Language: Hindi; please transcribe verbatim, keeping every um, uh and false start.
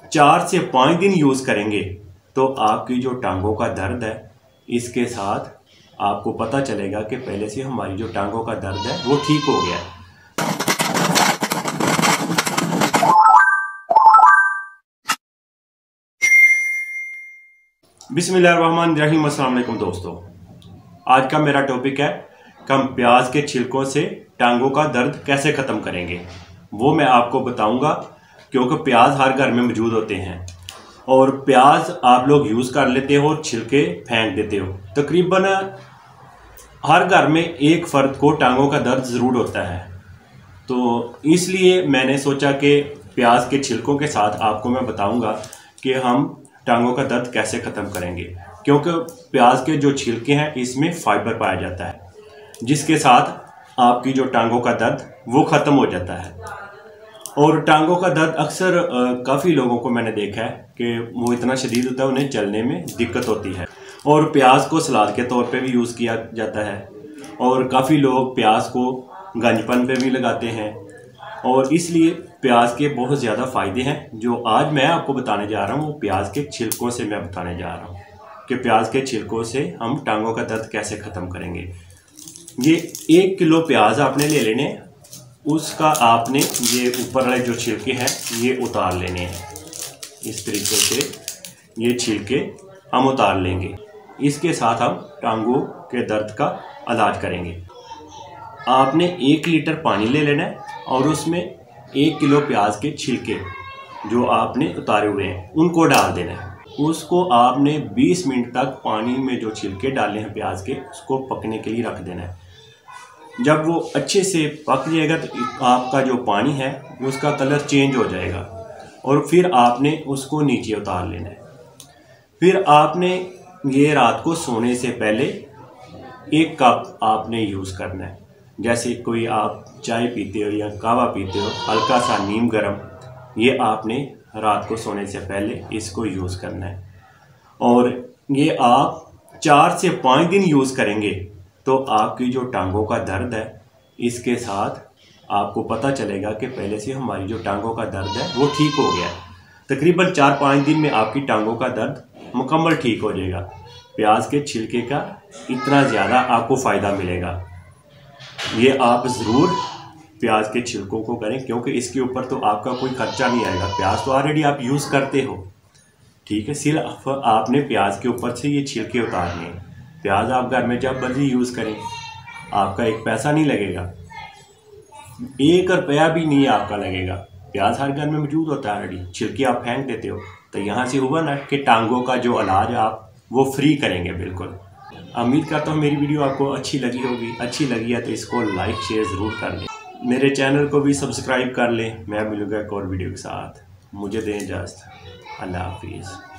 चार से पाँच दिन यूज़ करेंगे तो आपकी जो टांगों का दर्द है इसके साथ आपको पता चलेगा कि पहले से हमारी जो टांगों का दर्द है वो ठीक हो गया है। बिस्मिल्लाहिर्रहमानिर्रहीम। अस्सलाम वालेकुम दोस्तों, आज का मेरा टॉपिक है कि हम प्याज के छिलकों से टांगों का दर्द कैसे ख़त्म करेंगे। वो मैं आपको बताऊंगा क्योंकि प्याज हर घर में मौजूद होते हैं और प्याज आप लोग यूज़ कर लेते हो और छिलके फेंक देते हो। तकरीबन हर घर में एक फ़र्द को टांगों का दर्द ज़रूर होता है, तो इसलिए मैंने सोचा कि प्याज के छिलकों के साथ आपको मैं बताऊंगा कि हम टांगों का दर्द कैसे ख़त्म करेंगे, क्योंकि प्याज के जो छिलके हैं इसमें फाइबर पाया जाता है जिसके साथ आपकी जो टांगों का दर्द वो ख़त्म हो जाता है। और टांगों का दर्द अक्सर काफ़ी लोगों को मैंने देखा है कि वो इतना शदीद होता है उन्हें चलने में दिक्कत होती है। और प्याज को सलाद के तौर पे भी यूज़ किया जाता है और काफ़ी लोग प्याज को गंजपन पे भी लगाते हैं और इसलिए प्याज के बहुत ज़्यादा फ़ायदे हैं। जो आज मैं आपको बताने जा रहा हूँ वो प्याज के छिलकों से मैं बताने जा रहा हूँ कि प्याज के छिलकों से हम टांगों का दर्द कैसे ख़त्म करेंगे। ये एक किलो प्याज आपने ले लेने, उसका आपने ये ऊपर वाले जो छिलके हैं ये उतार लेने हैं। इस तरीके से ये छिलके हम उतार लेंगे। इसके साथ हम टांगों के दर्द का इलाज करेंगे। आपने एक लीटर पानी ले लेना है और उसमें एक किलो प्याज के छिलके जो आपने उतारे हुए हैं उनको डाल देना है। उसको आपने बीस मिनट तक पानी में जो छिलके डाले हैं प्याज के उसको पकने के लिए रख देना है। जब वो अच्छे से पक जाएगा तो आपका जो पानी है उसका कलर चेंज हो जाएगा और फिर आपने उसको नीचे उतार लेना है। फिर आपने ये रात को सोने से पहले एक कप आपने यूज़ करना है। जैसे कोई आप चाय पीते हो या कहवा पीते हो, हल्का सा नीम गरम, ये आपने रात को सोने से पहले इसको यूज़ करना है। और ये आप चार से पाँच दिन यूज़ करेंगे तो आपकी जो टांगों का दर्द है इसके साथ आपको पता चलेगा कि पहले से हमारी जो टांगों का दर्द है वो ठीक हो गया है। तकरीबन चार पाँच दिन में आपकी टांगों का दर्द मुकम्मल ठीक हो जाएगा। प्याज के छिलके का इतना ज़्यादा आपको फ़ायदा मिलेगा। ये आप ज़रूर प्याज के छिलकों को करें क्योंकि इसके ऊपर तो आपका कोई खर्चा नहीं आएगा। प्याज तो ऑलरेडी आप यूज़ करते हो, ठीक है। सिर्फ आपने प्याज के ऊपर से ये छिलके उतारने हैं। प्याज आप घर में जब मर्जी यूज़ करें, आपका एक पैसा नहीं लगेगा, एक रुपया भी नहीं आपका लगेगा। प्याज हर घर में मौजूद होता है ऑलरेडी, छिलके आप फेंक देते हो। तो यहाँ से हुआ ना कि टांगों का जो इलाज आप वो फ्री करेंगे बिल्कुल। उम्मीद करता हूँ मेरी वीडियो आपको अच्छी लगी होगी। अच्छी लगी है तो इसको लाइक शेयर ज़रूर कर लें। मेरे चैनल को भी सब्सक्राइब कर लें। मैं मिलूँगा एक और वीडियो के साथ। मुझे दें इजाज़त। अल्लाह हाफिज़।